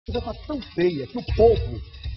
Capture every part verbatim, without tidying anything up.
Já está tão feia que o povo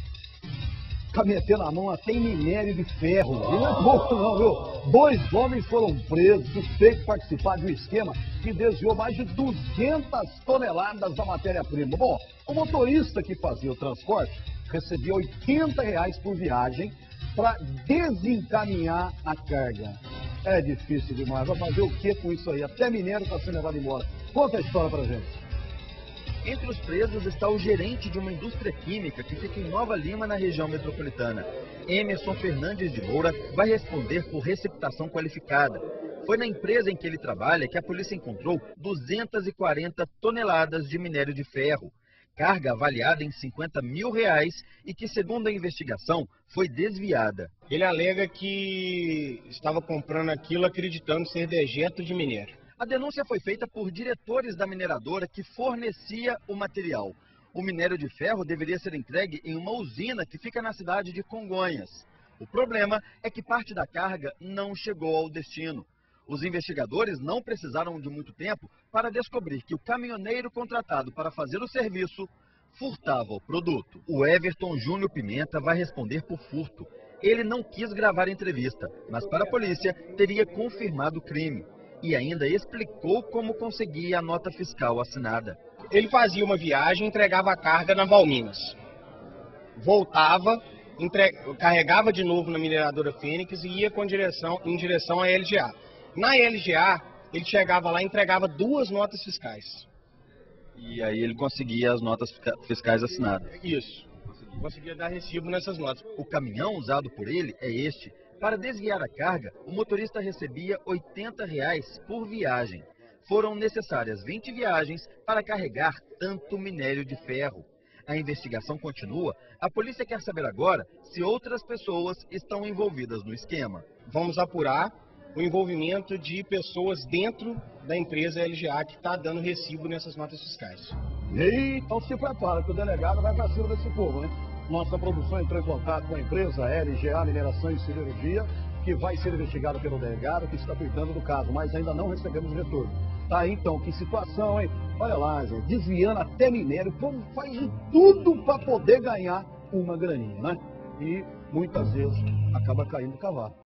está metendo a mão até em minério de ferro. E não é pouco não, viu? Dois homens foram presos, suspeitos de participar de um esquema que desviou mais de duzentas toneladas da matéria-prima. Bom, o motorista que fazia o transporte recebia oitenta reais por viagem para desencaminhar a carga. É difícil demais. Vai fazer o que com isso aí? Até minério está sendo levado embora. Conta a história pra gente. Entre os presos está o gerente de uma indústria química que fica em Nova Lima, na região metropolitana. Emerson Fernandes de Moura vai responder por receptação qualificada. Foi na empresa em que ele trabalha que a polícia encontrou duzentas e quarenta toneladas de minério de ferro, carga avaliada em cinquenta mil reais e que, segundo a investigação, foi desviada. Ele alega que estava comprando aquilo acreditando ser dejeto de minério. A denúncia foi feita por diretores da mineradora que fornecia o material. O minério de ferro deveria ser entregue em uma usina que fica na cidade de Congonhas. O problema é que parte da carga não chegou ao destino. Os investigadores não precisaram de muito tempo para descobrir que o caminhoneiro contratado para fazer o serviço furtava o produto. O Everton Júnior Pimenta vai responder por furto. Ele não quis gravar a entrevista, mas para a polícia teria confirmado o crime. E ainda explicou como conseguia a nota fiscal assinada. Ele fazia uma viagem e entregava a carga na Valminas. Voltava, entre... carregava de novo na mineradora Fênix e ia com direção, em direção à L G A. Na L G A, ele chegava lá e entregava duas notas fiscais. E aí ele conseguia as notas fiscais assinadas. Isso. Conseguia dar recibo nessas notas. O caminhão usado por ele é este. Para desviar a carga, o motorista recebia oitenta reais por viagem. Foram necessárias vinte viagens para carregar tanto minério de ferro. A investigação continua. A polícia quer saber agora se outras pessoas estão envolvidas no esquema. Vamos apurar o envolvimento de pessoas dentro da empresa L G A que está dando recibo nessas notas fiscais. E então se prepara que o delegado vai para cima desse povo, né? Nossa produção entrou em contato com a empresa L G A Mineração e Siderurgia, que vai ser investigada pelo delegado que está cuidando do caso, mas ainda não recebemos retorno. Tá aí então, que situação, hein? Olha lá, gente, desviando até minério, o povo faz de tudo para poder ganhar uma graninha, né? E muitas vezes acaba caindo o cavalo.